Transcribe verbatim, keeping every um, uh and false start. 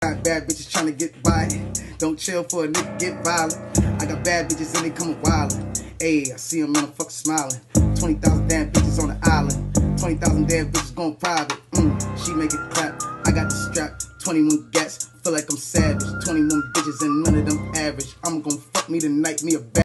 Got bad bitches trying to get by. Don't chill for a nigga get violent. I got bad bitches and they coming wildin'. Ayy, I see them and I'm fucking smiling. twenty thousand damn bitches on the island. twenty thousand damn bitches going private. Mm, she make it clap. I got the strap. twenty-one gats. Feel like I'm savage. twenty-one bitches and none of them average. I'm gonna fuck me tonight, me a bad.